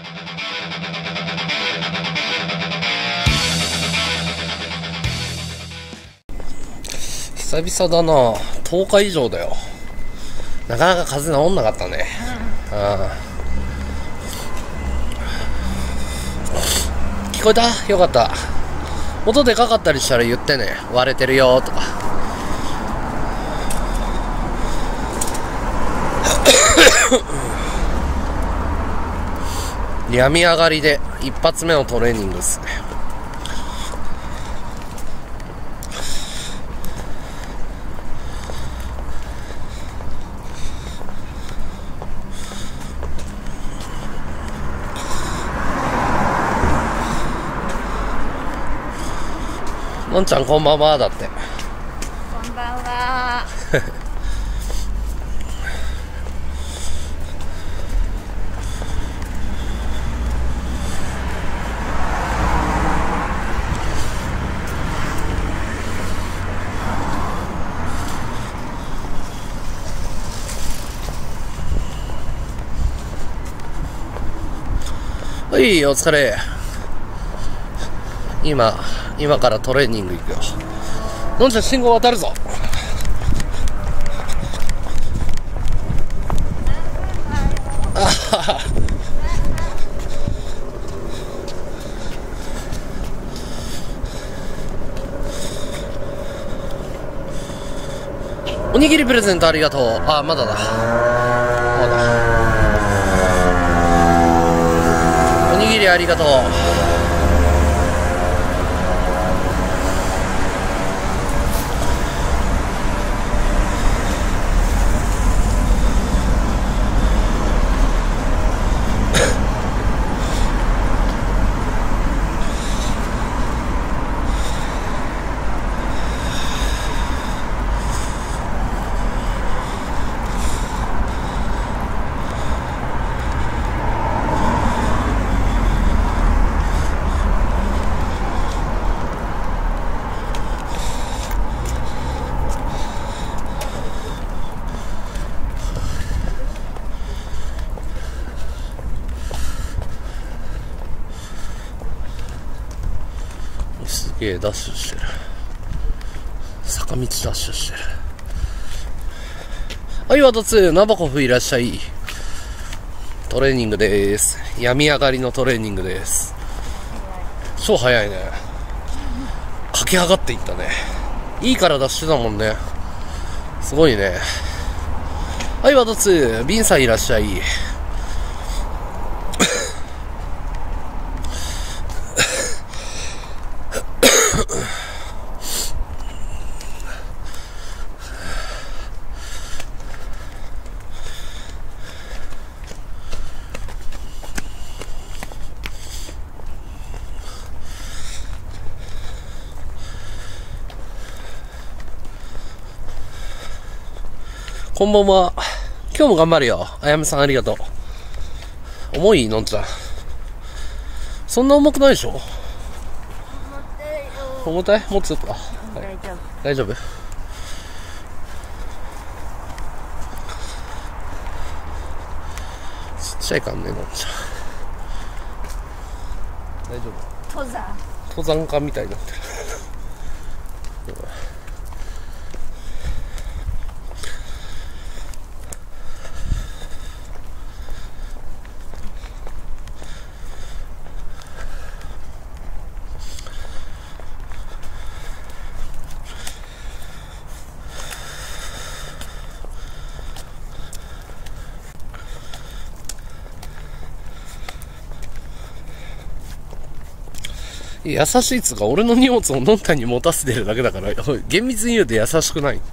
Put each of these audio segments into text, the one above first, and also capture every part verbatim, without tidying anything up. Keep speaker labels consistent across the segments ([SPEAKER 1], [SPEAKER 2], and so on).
[SPEAKER 1] 久々だな。とおか以上だよ。なかなか風邪治んなかったね。うん、あ聞こえた？よかった。音でかかったりしたら言ってね。割れてるよとか。病み上がりで一発目のトレーニングですね。のんちゃんこんばんはだって。
[SPEAKER 2] こんばんは。
[SPEAKER 1] はい、お疲れ。今、今からトレーニング行くよ。のんちゃん信号渡るぞ。あはは。おにぎりプレゼントありがとう。あ、まだだ。まだ。おにぎりありがとう。すげえダッシュしてる。坂道ダッシュしてる。はい、ワトツー、ナバコフいらっしゃい。トレーニングでーす。病み上がりのトレーニングです。超早いね。駆け上がっていったね。いい体してたもんね。すごいね。はい、ワトツー、ビンさんいらっしゃい。こんばんは。今日も頑張るよ。あやめさんありがとう。重いのんちゃん。そんな重くないでしょ。重たい？もうちょっとか。はい、大丈夫。大丈夫。ちっちゃいからね、のんちゃん。大丈夫。
[SPEAKER 2] 登山。
[SPEAKER 1] 登山家みたいになってる。優しいっつうか、俺の荷物をのんたんに持たせてるだけだから、厳密に言うと優しくない。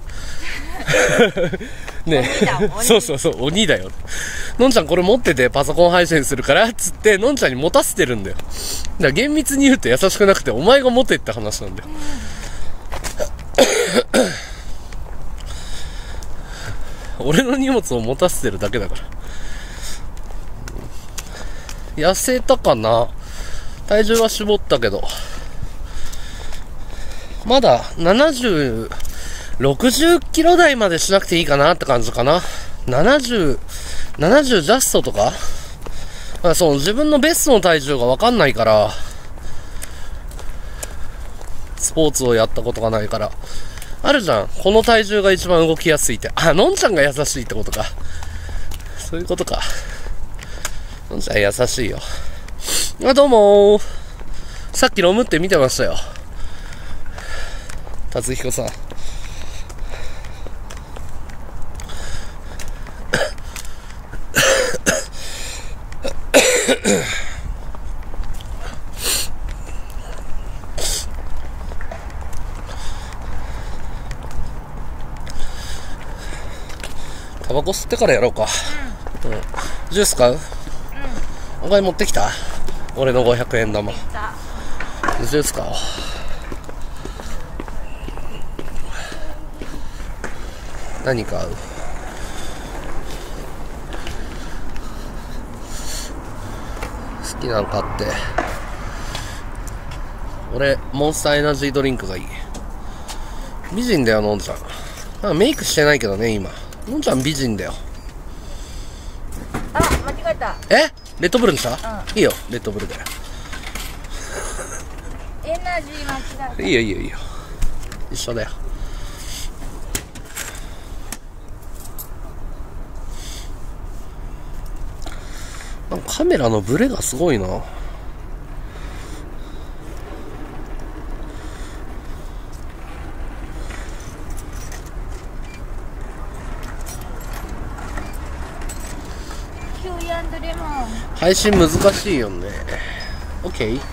[SPEAKER 1] ねえ、そうそうそう、鬼だよ。のんちゃんこれ持っててパソコン配信するからっつって、のんちゃんに持たせてるんだよ。だから厳密に言うと優しくなくて、お前が持てって話なんだよ。俺の荷物を持たせてるだけだから。痩せたかな？体重は絞ったけど、まだななじゅう、ろくじゅっキロ台までしなくていいかなって感じかな。ななじゅう、ななじゅうジャストとかあ、そう、自分のベストの体重がわかんないから、スポーツをやったことがないから。あるじゃん。この体重が一番動きやすいって。あ、のんちゃんが優しいってことか。そういうことか。のんちゃん優しいよ。あ、どうもー。さっきロムって見てましたよ。達彦さん。タバコ吸ってからやろうか。うん。うん、ジュース買う？うん。お金持ってきた？俺のごひゃくえん玉。ジュース買おう。何買う？好きなの買って。俺、モンスターエナジードリンクがいい。美人だよ、のんちゃん。なんかメイクしてないけどね、今。のんちゃん美人だよ。
[SPEAKER 2] あ、間違えた。
[SPEAKER 1] え？レッドブルにした？うん、いいよ、レッドブルで。
[SPEAKER 2] エナジー間違えた。
[SPEAKER 1] いいよ、いいよ、いいよ。一緒だよ。なんかカメラのブレがすごいな。配信難しいよね。オッケー。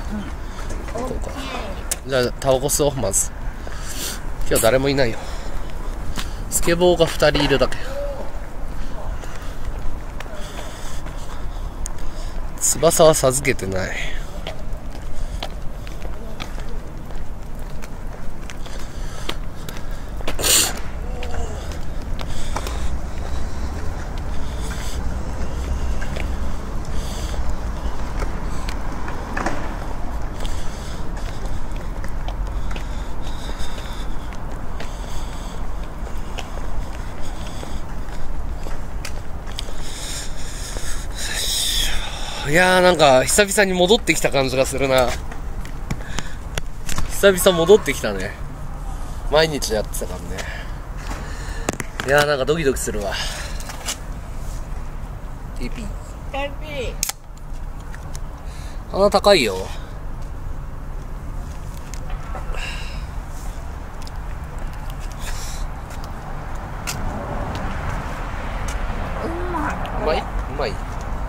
[SPEAKER 1] じゃあタバコ吸おう。まず今日誰もいないよ。スケボーがふたりいるだけ。翼は授けてない。いやー、なんか久々に戻ってきた感じがするな。久々戻ってきたね。毎日やってたからね。いやー、なんかドキドキするわ。 ティーピー 鼻高いよ。うまいうまい。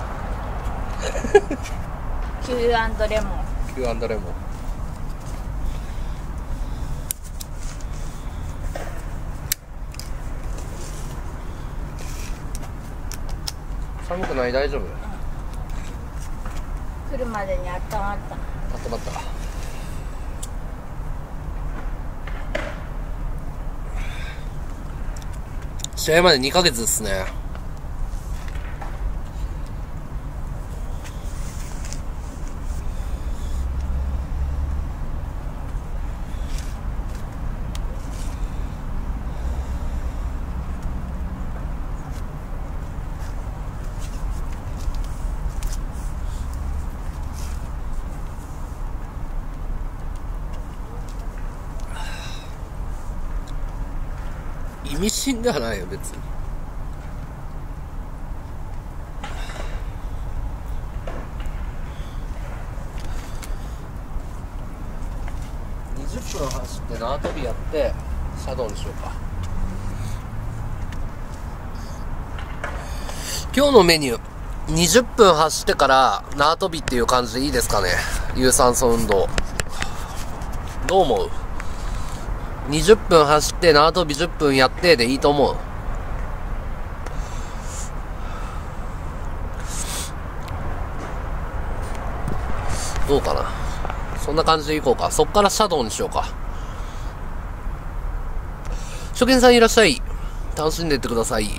[SPEAKER 2] キュー&レモン。
[SPEAKER 1] キュー&レモン。寒くない？大丈夫？うん、
[SPEAKER 2] 来るまでにあったまった。
[SPEAKER 1] あったまった。試合までにかげつですね。意味深ではないよ別に。にじゅっぷん走って縄跳びやってシャドウにしようか。今日のメニューにじゅっぷん走ってから縄跳びっていう感じでいいですかね。有酸素運動どう思う？にじゅっぷん走って縄跳びじゅっぷんやってでいいと思う。どうかな。そんな感じでいこうか。そっからシャドウにしようか。初見さんいらっしゃい。楽しんでいってください。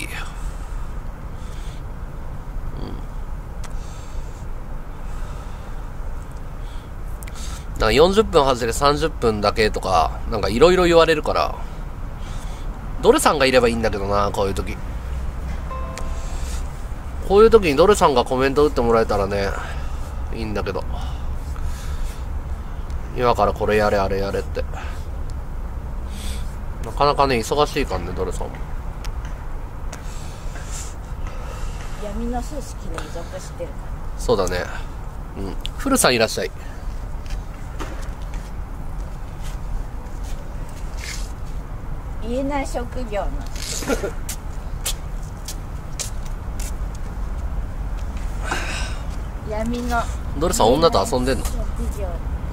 [SPEAKER 1] なんかよんじゅっぷん走れさんじゅっぷんだけとかなんかいろいろ言われるから、どれさんがいればいいんだけどな。こういう時こういう時にドルさんがコメント打ってもらえたらね、いいんだけど。今からこれやれあれやれって。なかなかね、忙しいからね、ドルさんも。
[SPEAKER 2] 闇の組織に属してるから。
[SPEAKER 1] そうだね。うん。古さんいらっしゃい。
[SPEAKER 2] 言えない職業の闇の
[SPEAKER 1] ドルさん女と遊んでんの？
[SPEAKER 2] 職業。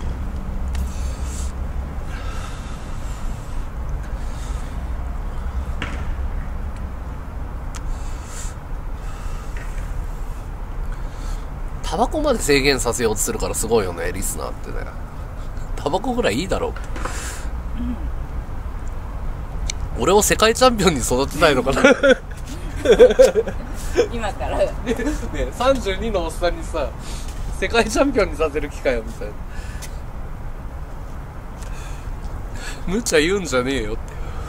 [SPEAKER 1] タバコまで制限させようとするからすごいよね、リスナーってね。タバコぐらいいいだろうって、うん、俺を世界チャンピオンに育てたいのかな
[SPEAKER 2] 今からね、
[SPEAKER 1] さんじゅうにのおっさんにさ、世界チャンピオンにさせる機会よみたいな。無茶言うんじゃねえよって。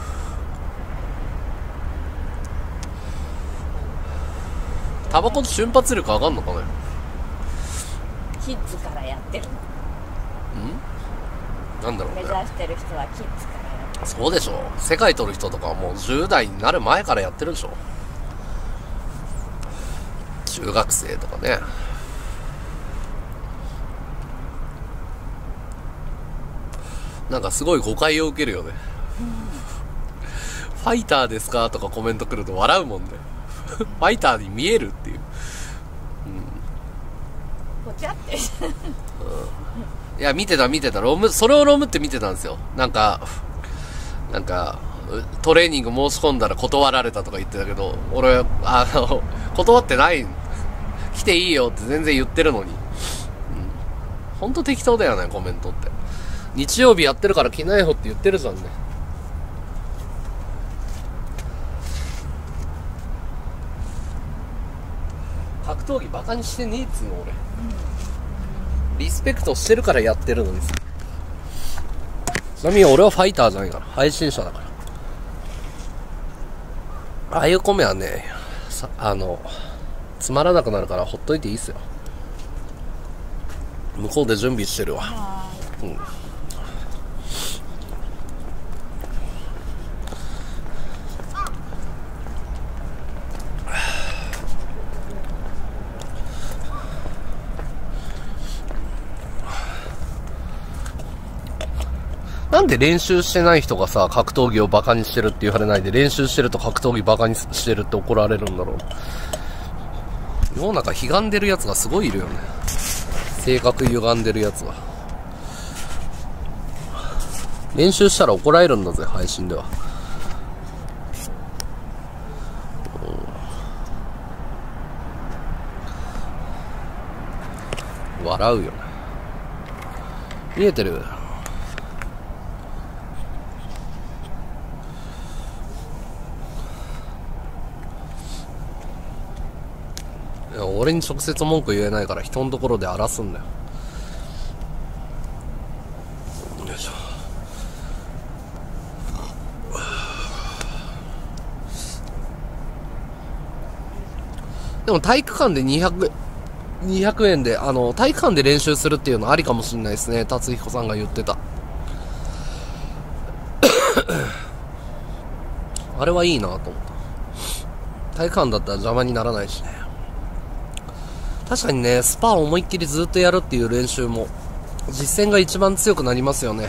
[SPEAKER 1] タバコと瞬発力上がんのかね。
[SPEAKER 2] キッズからやってるの。
[SPEAKER 1] ん？なんだろうね。
[SPEAKER 2] 目指してる人はキッズからやってる。
[SPEAKER 1] そうでしょ。世界取る人とかはもうじゅう代になる前からやってるでしょ。中学生とかね。なんかすごい誤解を受けるよね、うん、ファイターですかとかコメント来ると笑うもんねファイターに見えるっていう、
[SPEAKER 2] うん、ぽちゃって、うん、
[SPEAKER 1] いや見てた見てたロムそれをロムって見てたんですよ。なんかなんかトレーニング申し込んだら断られたとか言ってたけど、俺あの断ってない、来ていいよって全然言ってるのに、うん、ほんと適当だよねコメントって。日曜日やってるから来ないよって言ってるじゃんね。格闘技バカにしてねえっつうの俺、うん、リスペクトしてるからやってるのにさ。ちなみに俺はファイターじゃないから、配信者だから。ああいう米はね、さあのつまらなくなるからほっといていいっすよ。向こうで準備してるわ。うん。なんで練習してない人がさ、格闘技をバカにしてるって言われないで、練習してると格闘技バカにしてるって怒られるんだろう。世の中歪んでるやつがすごいいるよね。性格歪んでるやつが。練習したら怒られるんだぜ、配信では。笑うよね。見えてる？俺に直接文句言えないから人のところで荒らすんだよ。よいしょ。でも体育館でにひゃく、にひゃくえんであの体育館で練習するっていうのありかもしれないですね。達彦さんが言ってたあれはいいなと思った。体育館だったら邪魔にならないしね。確かにね、スパを思いっきりずっとやるっていう練習も実践が一番強くなりますよね。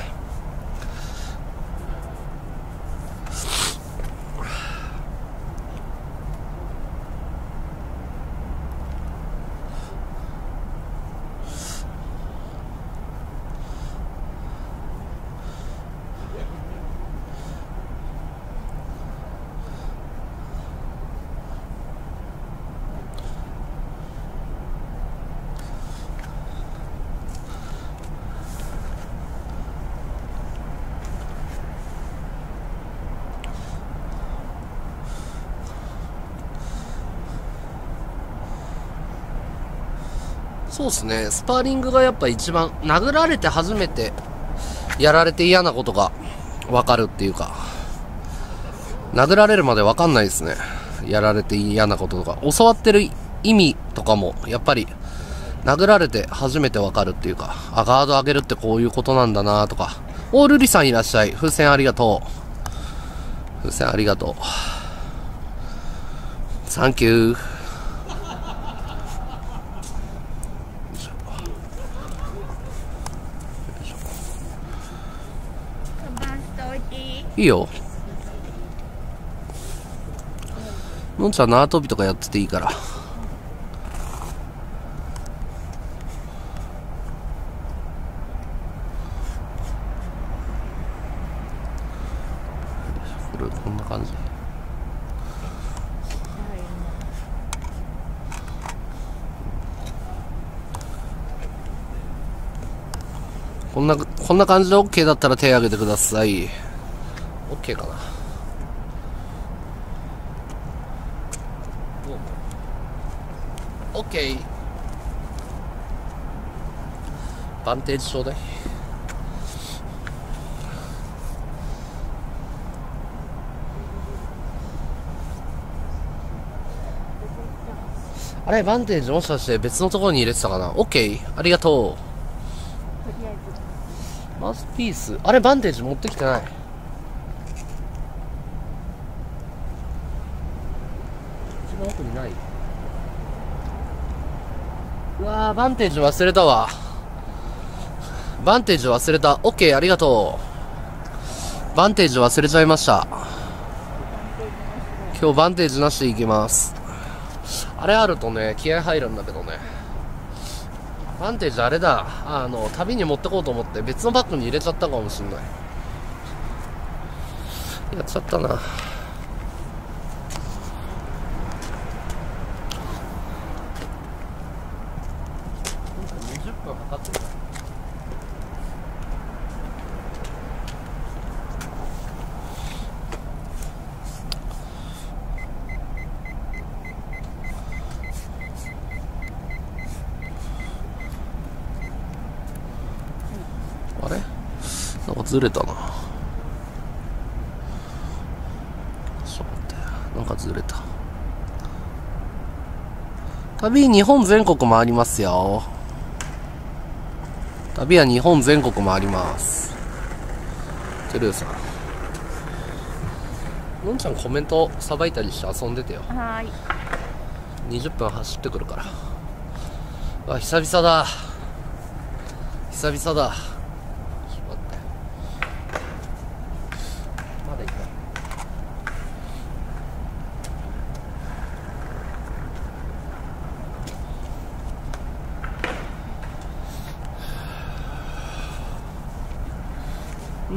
[SPEAKER 1] そうですね、スパーリングがやっぱ一番、殴られて初めてやられて嫌なことが分かるっていうか、殴られるまで分かんないですね。やられて嫌なこととか、教わってる意味とかもやっぱり殴られて初めてわかるっていうか、あ、ガード上げるってこういうことなんだなとか。おー、ルリさんいらっしゃい。風船ありがとう。風船ありがとう。サンキュー。いいよ。のんちゃん縄跳びとかやってていいから。これこんな感じ。こんなこんな感じで OK だったら手挙げてください。OK かな。OK。バンテージちょうだい。あれバンテージもしかして別のところに入れてたかな。 OK ありがとう。マウスピース、あれバンテージ持ってきてない。一番奥にない。うわー、バンテージ忘れたわ。バンテージ忘れた。 OK ありがとう。バンテージ忘れちゃいました。今日バンテージなしでいきます。あれあるとね気合入るんだけどね。バンテージあれだ、あの旅に持ってこうと思って別のバッグに入れちゃったかもしんない。やっちゃったな。にじゅっぷん測ってる。あれなんかずれたな。ちょっと待って、なんかずれた。旅日本全国回りますよ。旅は日本全国回ります。トゥルーさん、のんちゃんコメントさばいたりして遊んでてよ。
[SPEAKER 2] はーい。
[SPEAKER 1] にじゅっぷん走ってくるから。あ、久々だ久々だ。うん。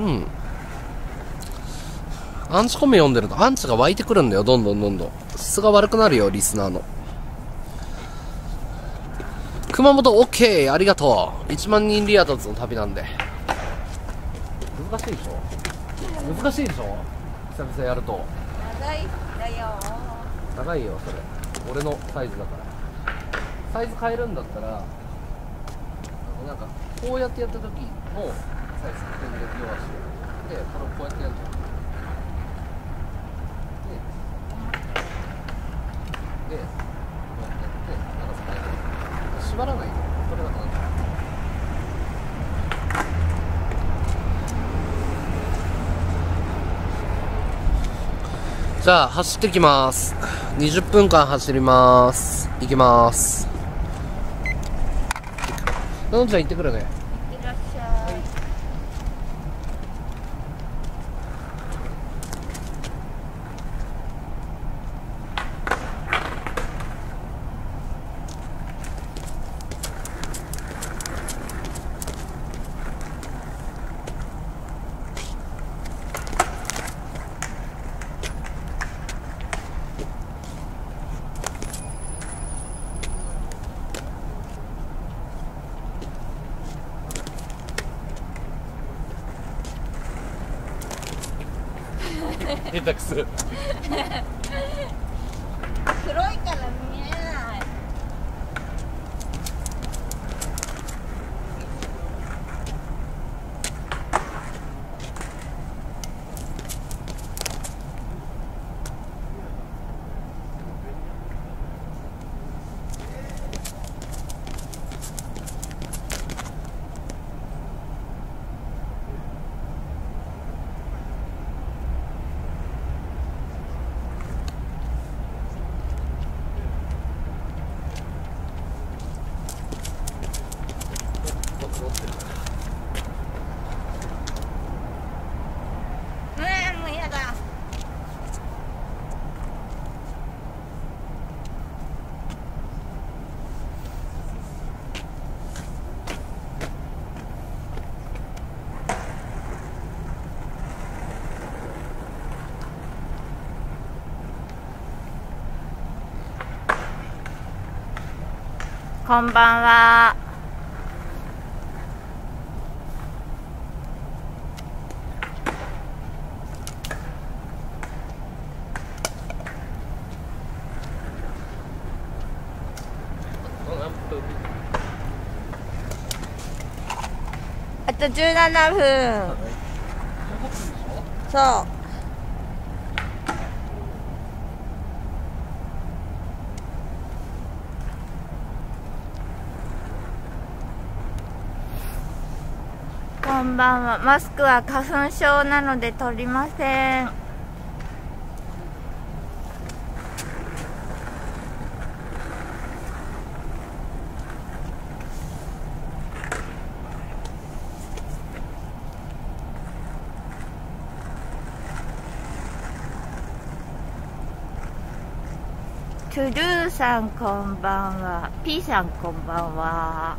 [SPEAKER 1] アンチコメ読んでるとアンチが湧いてくるんだよ。どんどんどんどん質が悪くなるよ、リスナーの。熊本 OK ありがとう。いちまんにんリア突の旅なんで。難しいでしょ難しいでしょ久々やると。
[SPEAKER 2] 長いだよ。
[SPEAKER 1] 長いよそれ。俺のサイズだからサイズ変えるんだったらなんかこうやってやった時のサイズ点で弱してで、これをこうやってやるじゃん。で、で、こうやってやって長さ変える。縛らないで、これが正しい。じゃあ走ってきます。にじゅっぷんかん走ります。行きます。のんちゃん行ってくるね。
[SPEAKER 2] いってらっしゃい。
[SPEAKER 1] 下手くそ。
[SPEAKER 2] 黒いから見えない。 こんばんは。あとじゅうななふん。そう。こんばんは。マスクは花粉症なので取りません。トゥルーさんこんばんは。P さんこんばんは。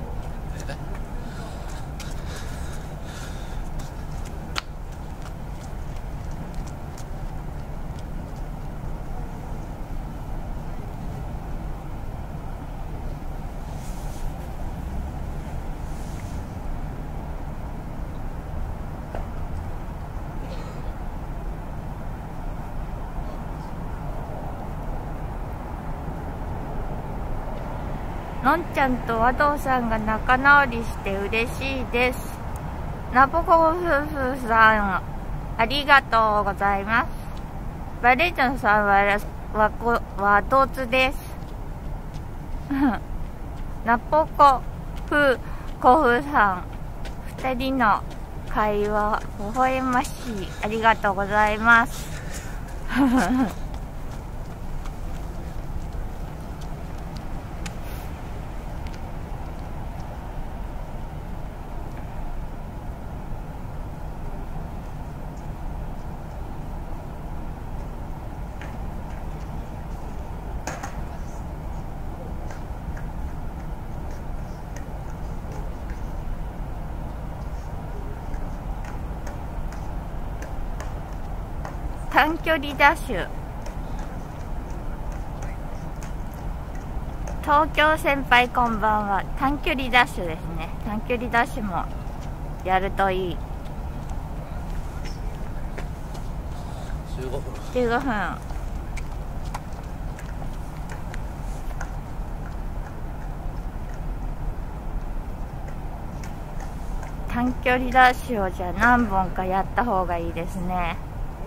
[SPEAKER 2] のんちゃんと和道さんが仲直りして嬉しいです。ナポコ夫婦さん、ありがとうございます。バレージョンさんは和こ和トツです。ナポコ夫コフさん、二人の会話微笑ましい。ありがとうございます。短距離ダッシュ。東京先輩こんばんは。短距離ダッシュですね。短距離ダッシュもやるといい。
[SPEAKER 1] じゅうごふん。
[SPEAKER 2] じゅうごふん。短距離ダッシュをじゃあ何本かやった方がいいですね。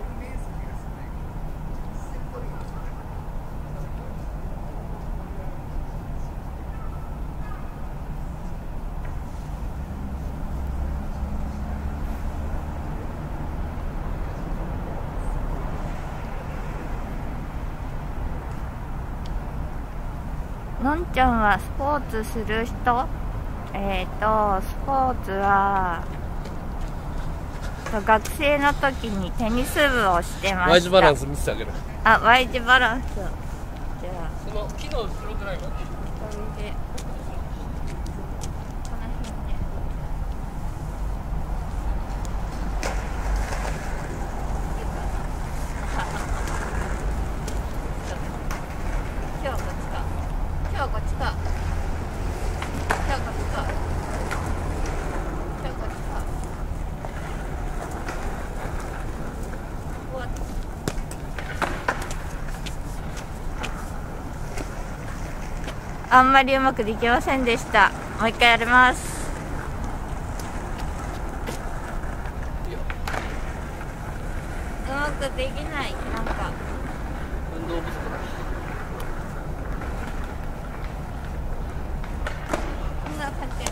[SPEAKER 2] のんちゃんはスポーツする人？えっと、スポーツは、学生の時にテニス部をしてました。
[SPEAKER 1] Y 字バランス見せてあげる。
[SPEAKER 2] あ、Y 字バランス。じゃあ
[SPEAKER 1] その木の後ろぐらいまで。
[SPEAKER 2] これでこの辺で今日こっちか今日こっちか今日こっちか今日こっちか終わった。あんまりうまくできませんでした。もう一回やります。うまくできない。なんか
[SPEAKER 1] 運動不足だ。
[SPEAKER 2] こんな感じ。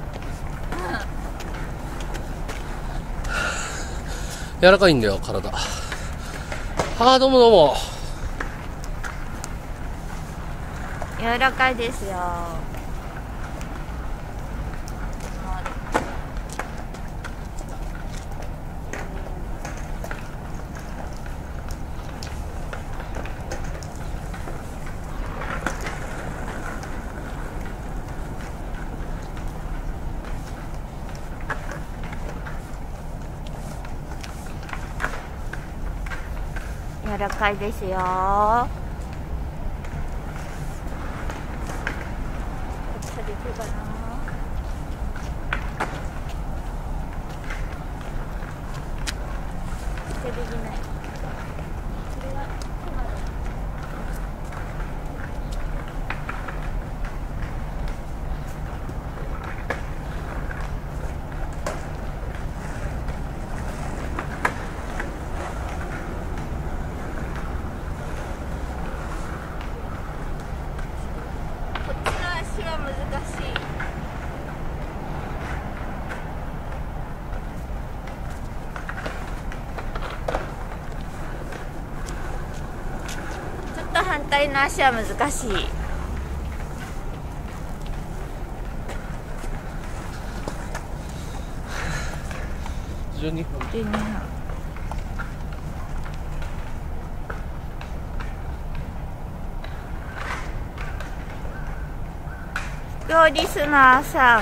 [SPEAKER 1] 柔らかいんだよ体。あーどうもどうも。
[SPEAKER 2] 柔らかいですよ。柔らかいですよ。 かな。できない。それがクマだ。こっちの足は難しい。反対の足は難しい。
[SPEAKER 1] じゅうにふん。
[SPEAKER 2] じゅうにふん。副オリスナーさん、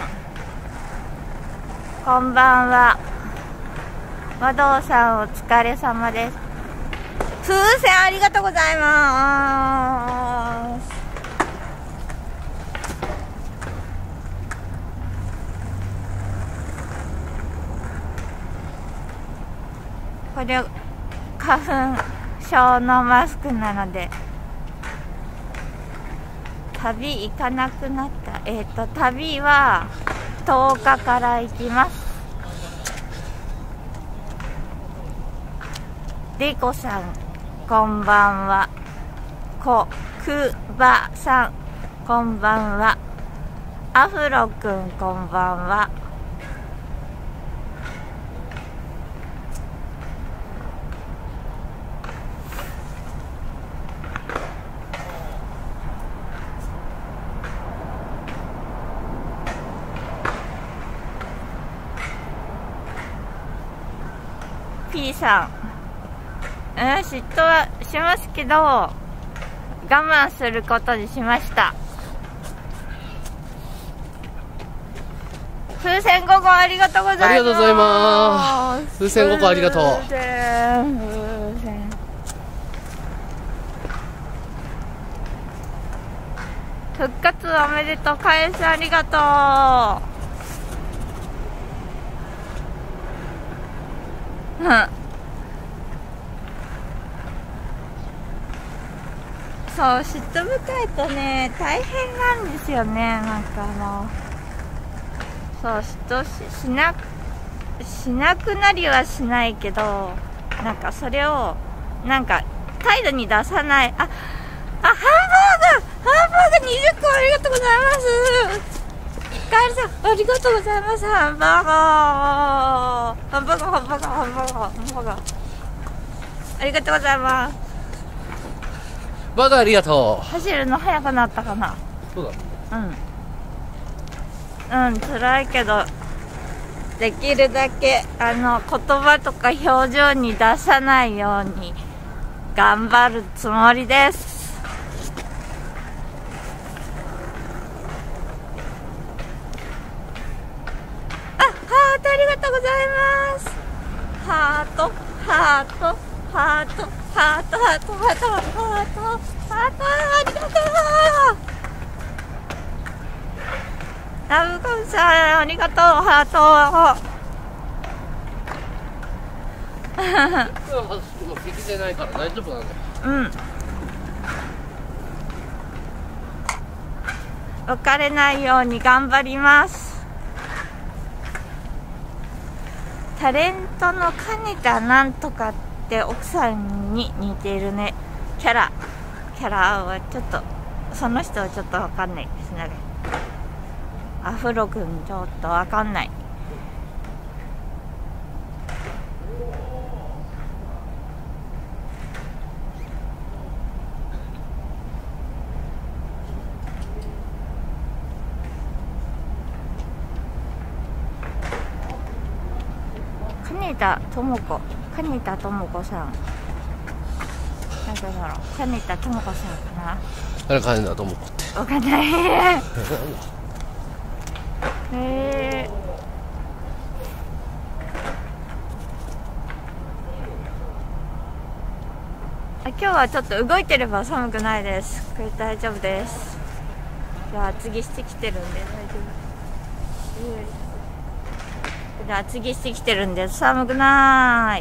[SPEAKER 2] こんばんは。和道さんお疲れ様です。風船ありがとうございます。これ花粉症のマスクなので旅行かなくなった。えっと旅はとおかから行きます。でこさんこんばんは。こくばさんこんばんは。アフロくんこんばんは。P さん、うん、嫉妬はしますけど我慢することにしました。風船ごこありがとうございます。
[SPEAKER 1] ありがとうございます。風船ごこありがとう。
[SPEAKER 2] 風船風船復活おめでとう。返すありがとう。うんそう、嫉妬深いとね大変なんですよね。なんかあのそう嫉妬 し, し, なしなくなりはしないけど、なんかそれをなんか態度に出さない。ああハンバーガーハンバーガーにじゅっこありがとうございます。カエルさんありがとうございます。ハンバーガーハンバーガーハンバーガーハンバーガーハンバーガーありがとうございます。
[SPEAKER 1] バーガーありがとう。
[SPEAKER 2] 走るの速くなったかな。
[SPEAKER 1] そうだ。
[SPEAKER 2] うんうん辛いけどできるだけあの言葉とか表情に出さないように頑張るつもりです。あ、ハートありがとうございます。ハートハートハートハートハートハートハートハートハートありがとう。ラブコンさんありがとう。ハー
[SPEAKER 1] ト今敵でないから大丈夫なんだよ。
[SPEAKER 2] うん別れないように頑張ります。タレントの金田なんとかって奥さんに似ているね。キャラキャラはちょっとその人はちょっとわかんないですね。アフロ君ちょっとわかんない。金田智子金田智子さんなんだろう。金田智子さんかな。
[SPEAKER 1] あれ金田智子って
[SPEAKER 2] わかんないへーあ今日はちょっと動いてれば寒くないです。これ大丈夫です。 が厚着してきてるんで大丈夫。で厚着してきてるんで寒くない。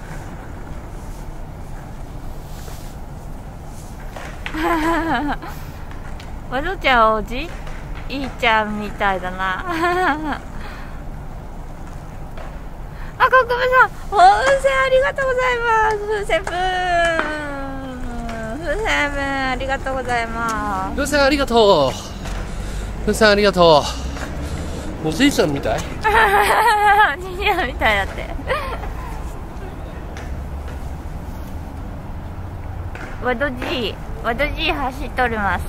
[SPEAKER 2] わどちゃんおじいいちゃんみたいだな。あ、国分さん風船ありがとうございます。風船ブーン、風船ブーンありがとうございます。
[SPEAKER 1] 風船ありがとう。風船ありがとう。おじいちゃんみたい。
[SPEAKER 2] おじいちゃんみたいだって。わどじいわどじい走っとります。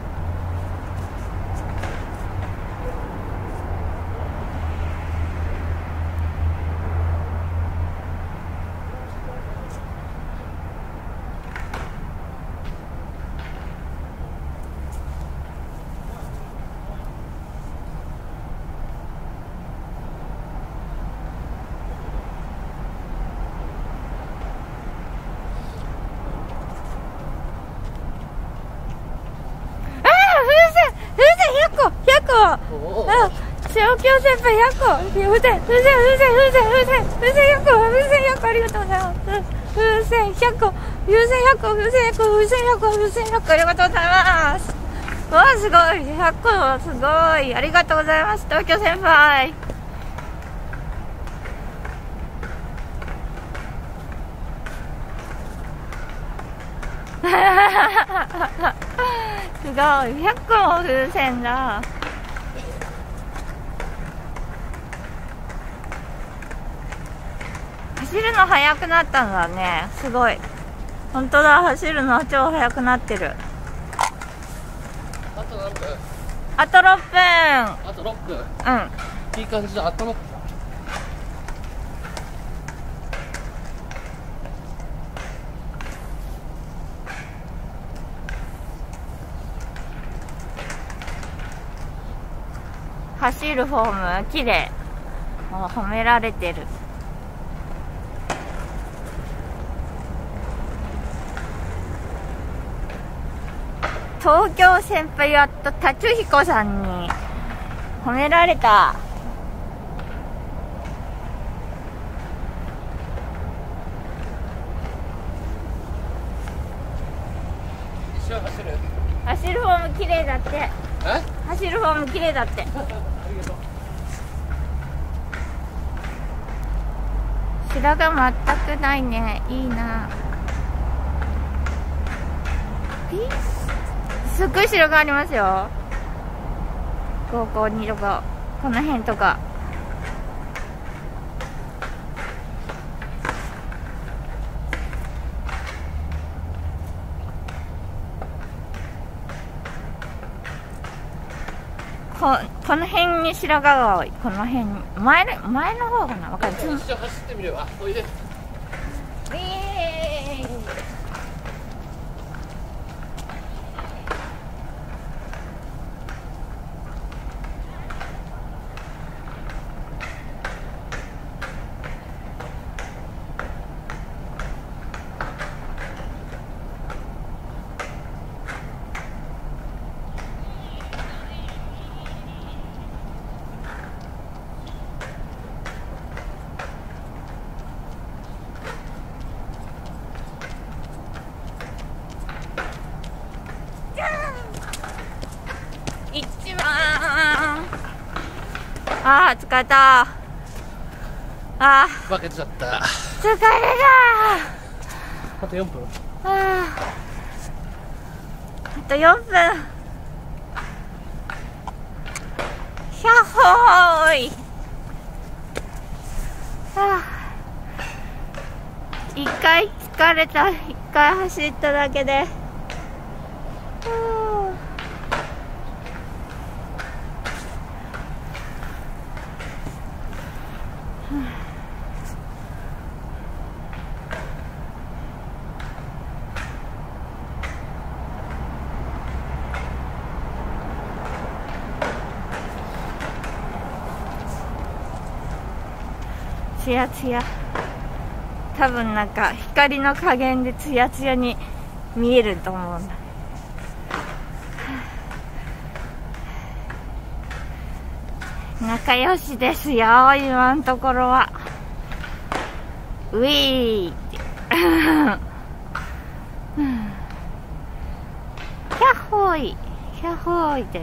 [SPEAKER 2] あ、小京先輩ひゃっこ、風船、風船、風船、風船、風船、風船ひゃっこ、風船ひゃっこありがとうございます。風船ひゃっこ、風船ひゃっこ、風船ひゃっこ、風船ひゃっこ、風船ひゃっこありがとうございます。わあ、すごい、ひゃっこ、すごい、ありがとうございます、東京先輩。すごい、ひゃっこも風船だ。走るの速くなったんだね。すごい。本当だ、走るの超速くなってる。
[SPEAKER 1] あと何分？
[SPEAKER 2] あとろっぷん。
[SPEAKER 1] あとろっぷん。
[SPEAKER 2] うん。
[SPEAKER 1] いい感じだ。あとろっぷん。
[SPEAKER 2] 走るフォーム綺麗。もう褒められてる。東京先輩やっと達彦さんに褒められた。
[SPEAKER 1] 一緒に走る。
[SPEAKER 2] 走るフォーム綺麗だって。
[SPEAKER 1] え？
[SPEAKER 2] 走るフォーム綺麗だって。
[SPEAKER 1] ありがとう。
[SPEAKER 2] 白が全くないね。いいな。すっごい白がありますよ。ここにとかこの辺とか。こ, この辺に白髪が多い。この辺に前の前の方かな。わかる。
[SPEAKER 1] 一緒に走ってみれば。おいで。
[SPEAKER 2] イエーイ。一番あー疲れた。あ
[SPEAKER 1] 負けちゃった。
[SPEAKER 2] ー疲れた。
[SPEAKER 1] あとよんぷん。
[SPEAKER 2] ああとよんぷん。ひゃっほーい。あ一回疲れた。一回走っただけで。ツヤツヤ。多分なんか光の加減でツヤツヤに見えると思うんだ。 仲良しですよ、今のところは。ウィーってキャッホイキャッホイって。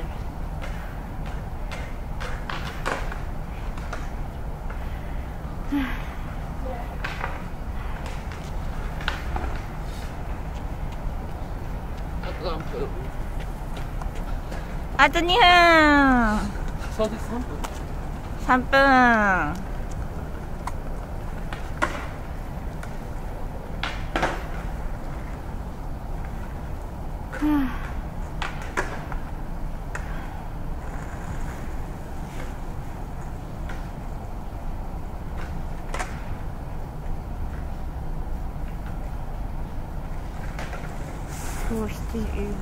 [SPEAKER 2] あとにふん。
[SPEAKER 1] そうです、
[SPEAKER 2] さんぷん。そうしているね。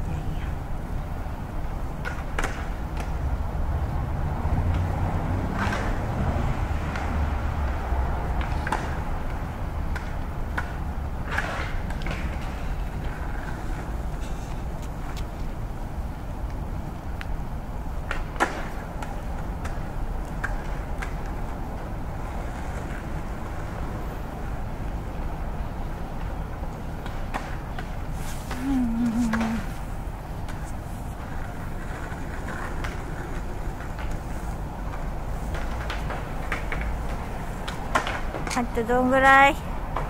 [SPEAKER 2] あとどんぐらい？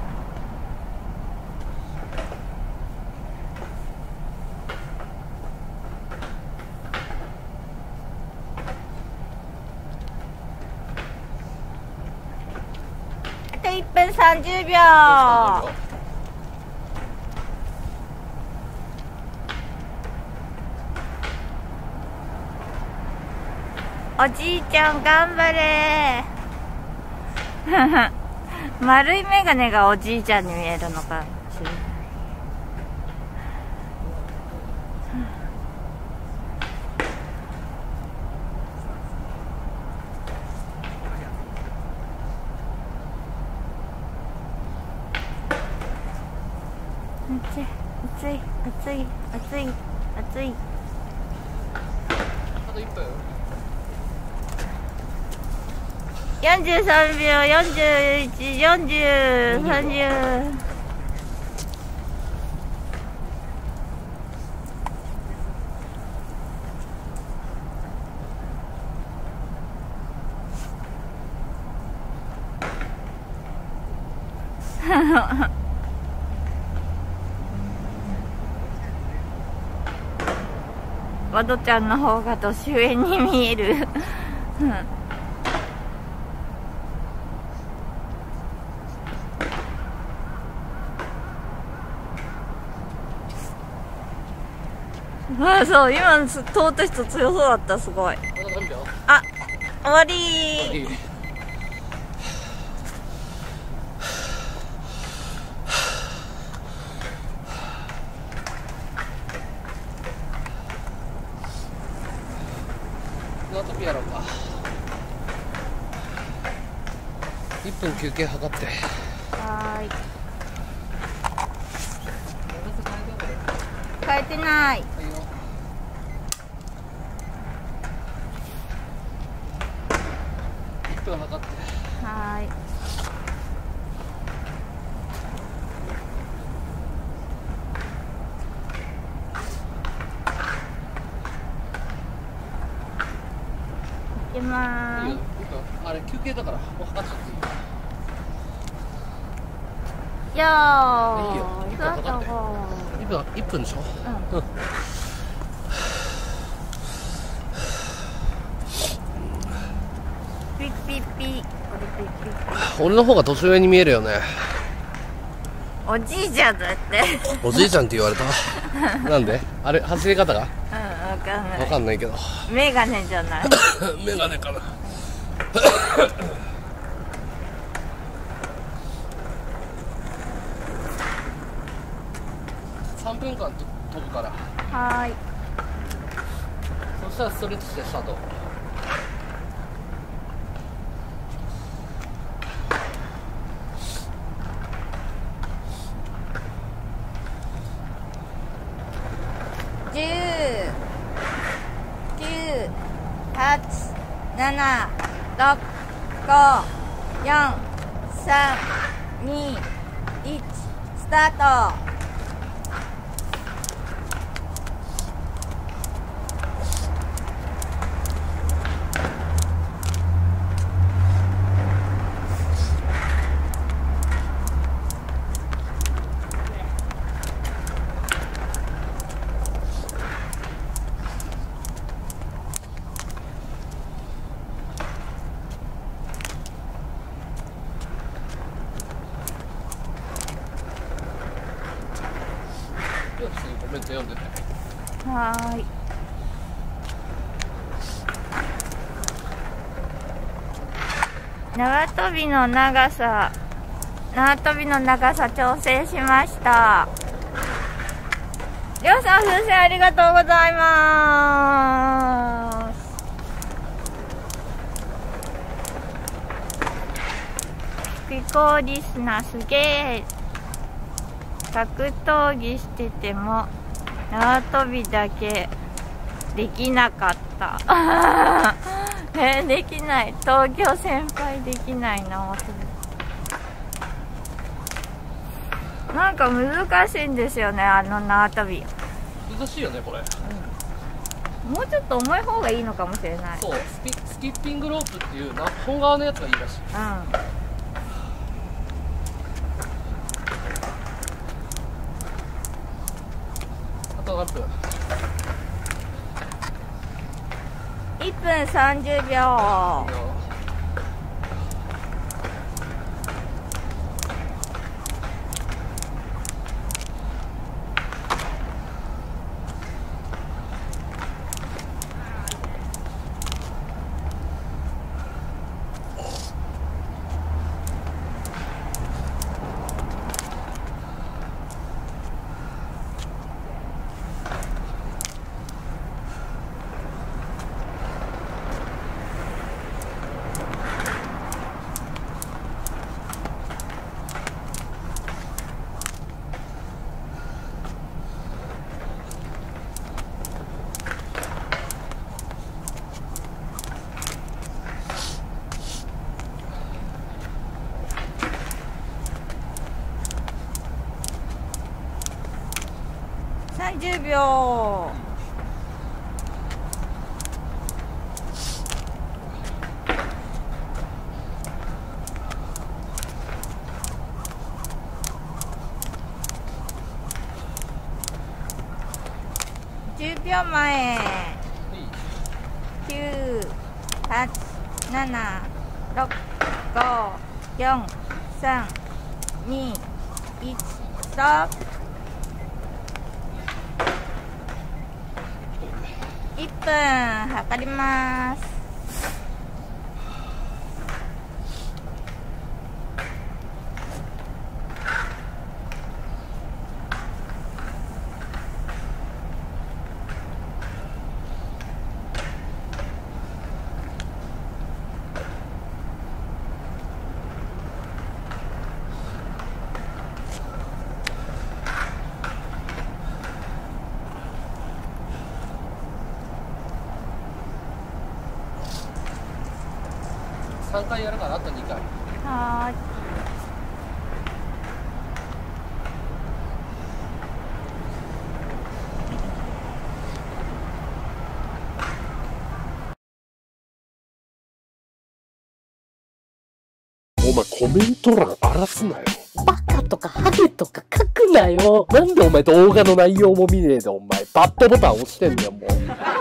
[SPEAKER 2] あといっぷんさんじゅうびょう。おじいちゃん頑張れ丸いメガネがおじいちゃんに見えるのかもしれない。暑い暑い暑い暑い。
[SPEAKER 1] あといっぷん。
[SPEAKER 2] よんじゅうさんびょう、よんじゅういち、よんじゅう、さんじゅう。ワドちゃんの方が年上に見えるあ、そう、今の通った人強そうだった、すごい。あ、終わりー。
[SPEAKER 1] 縄跳びやろうか。いっぷん休憩測って。
[SPEAKER 2] はーい。変えてない。
[SPEAKER 1] いいよ。いっぷん測って。
[SPEAKER 2] はーい。行きまーす。
[SPEAKER 1] いいよ。あれ休憩だからもう測っちゃっていい。
[SPEAKER 2] よー
[SPEAKER 1] いいよ。いっぷん測って。いっぷん、いっぷんでしょ。うん。うん。
[SPEAKER 2] ピッピッピッ。
[SPEAKER 1] 俺の方が年上に見えるよね。
[SPEAKER 2] おじいちゃんだって。
[SPEAKER 1] おじいちゃんって言われた。なんで？あれ走り方が？
[SPEAKER 2] うん、わかんない。
[SPEAKER 1] わかんないけど。
[SPEAKER 2] メガネじゃない。
[SPEAKER 1] メガネかな。さんぷんかんと飛ぶから。
[SPEAKER 2] はーい。
[SPEAKER 1] そしたらストレッチしてスタート。
[SPEAKER 2] じゅう、きゅう、はち、 なな、ろく、ご、よん、さん、に、いち、スタート。
[SPEAKER 1] コメント読んでて。
[SPEAKER 2] はーい。縄跳びの長さ、縄跳びの長さ調整しました。りょうさん、風船ありがとうございます。ピコリスナすげえ。格闘技してても縄跳びだけできなかったえー、できない。東京先輩できない縄跳び。なんか難しいんですよね、あの縄跳び。
[SPEAKER 1] 難しいよねこれ、
[SPEAKER 2] うん、もうちょっと重い方がいいのかもしれない。
[SPEAKER 1] そう、スピ、スキッピングロープっていうな本側のやつがいいらしい。
[SPEAKER 2] うん、
[SPEAKER 1] あと何分？
[SPEAKER 2] いっぷんさんじゅうびょう。さんじゅうびょう。じゅうびょうまえ。きゅう、はち、なな、ろく、ご、よん、さん、に、いち、ストップ。いっぷん測ります。
[SPEAKER 1] さんかいやるからあとにかい。
[SPEAKER 2] はーい。
[SPEAKER 1] お前コメント欄荒らすなよ。
[SPEAKER 3] バカとかハゲとか書くなよ。
[SPEAKER 1] なんでお前動画の内容も見ねえでお前バッドボタン押してんだよもう。